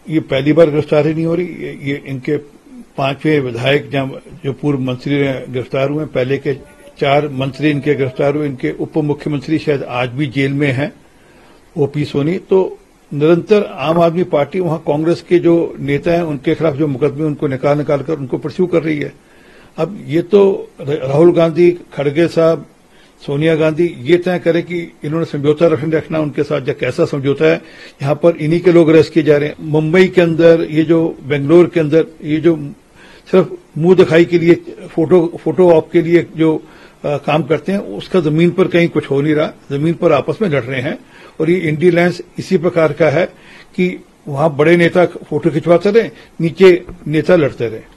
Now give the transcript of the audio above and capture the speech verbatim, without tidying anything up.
ये पहली बार गिरफ्तारी नहीं हो रही। ये, ये इनके पांचवें विधायक जो पूर्व मंत्री गिरफ्तार हुए, पहले के चार मंत्री इनके गिरफ्तार हुए। इनके उप मुख्यमंत्री शायद आज भी जेल में हैं, ओपी सोनी। तो निरंतर आम आदमी पार्टी वहां कांग्रेस के जो नेता हैं उनके खिलाफ जो मुकदमे उनको निकाल निकाल कर उनको परस्यू कर रही है। अब ये तो राहुल गांधी, खड़गे साहब, सोनिया गांधी ये तय करे कि इन्होंने समझौता रखना उनके साथ या कैसा समझौता है। यहां पर इन्हीं के लोग अरेस्ट किए जा रहे हैं। मुंबई के अंदर, ये जो बेंगलोर के अंदर, ये जो सिर्फ मुंह दिखाई के लिए, फोटो फोटो ऑप के लिए जो आ, काम करते हैं, उसका जमीन पर कहीं कुछ हो नहीं रहा। जमीन पर आपस में लड़ रहे हैं। और ये इंडी लैंस इसी प्रकार का है कि वहां बड़े नेता फोटो खिंचवाते रहे, नीचे नेता लड़ते रहे।